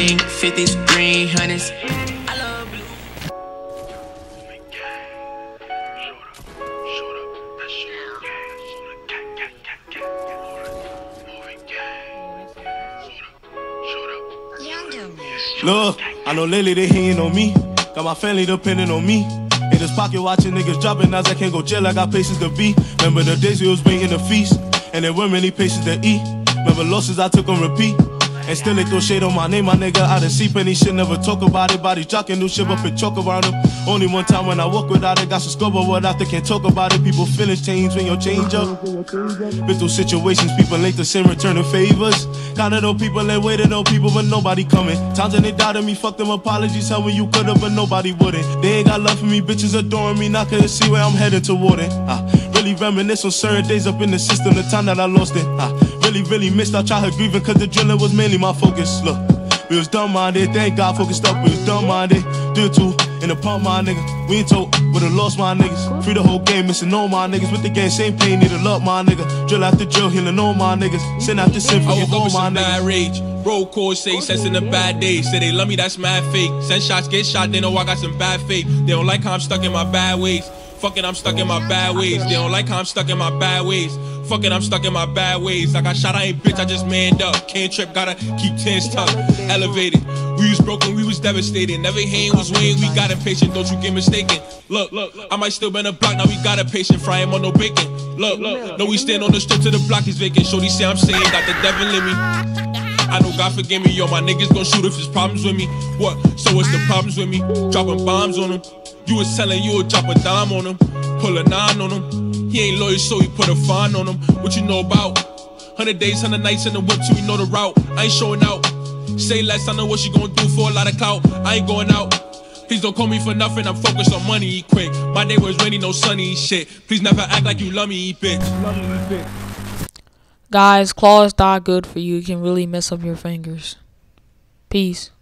ring, 50s, green, hundreds. I love blue. Look, I know lately they hating on me. Got my family depending on me. In this pocket watching niggas dropping as I can't go jail. I got patience to be. Remember the days we was waiting to feast, and there weren't many patience to eat. Remember losses I took on repeat, and still they throw shade on my name, my nigga. I done see plenty shit, never talk about it. Body jocking, new shit up and choke around them. Only one time when I walk without it, got some scope of what after can't talk about it. People feelings change when you change up. Been through situations, people ain't the same, returning favors. Counted on people and waited on people, but nobody coming. Times when they doubted me, fuck them apologies, tell me you could've, but nobody wouldn't. They ain't got love for me, bitches adoring me, not couldn't see where I'm heading toward it. Really reminisce on certain days up in the system, the time that I lost it. Really missed our childhood grieving, cause the drilling was mainly my focus. Look, we was dumb-minded, thank God focused up, we was dumb-minded. Did too, in the pump my nigga, we ain't told, would've lost my niggas. Free the whole game, missing all my niggas. With the game, same pain, need to love my nigga. Drill after drill, healing all my niggas. Sin after sin, forgive all my niggas. Bad rage, roll calls, say sense in the bad days. Say they love me, that's mad fake. Send shots, get shot, they know I got some bad faith. They don't like how I'm stuck in my bad ways. Fucking, I'm stuck in my bad ways. They don't like how I'm stuck in my bad ways. Fucking, I'm stuck in my bad ways. I got shot, I ain't bitch, I just manned up. Can't trip, gotta keep tens tucked. Elevated, we was broken, we was devastated. Never hand was weighing, we got impatient, don't you get mistaken. Look, I might still been a block, now we got a patient. Fry him on no bacon. Look, no, we stand on the strip till the block is vacant. Shorty say I'm saying, got the devil in me. I know God forgive me, yo, my niggas gon' shoot if there's problems with me. What? So what's the problems with me? Dropping bombs on them. You was telling you would drop a dime on him, pull a 9 on him. He ain't loyal, so he put a fine on him. What you know about 100 days, 100 nights in the whip till we know the route. I ain't showing out. Say less, I know what she gon' do for a lot of clout. I ain't going out. Please don't call me for nothing, I'm focused on money, eat quick. My day was rainy, no sunny, shit. Please never act like you love me, eat bitch. Guys, claws not good for you. It can really mess up your fingers. Peace.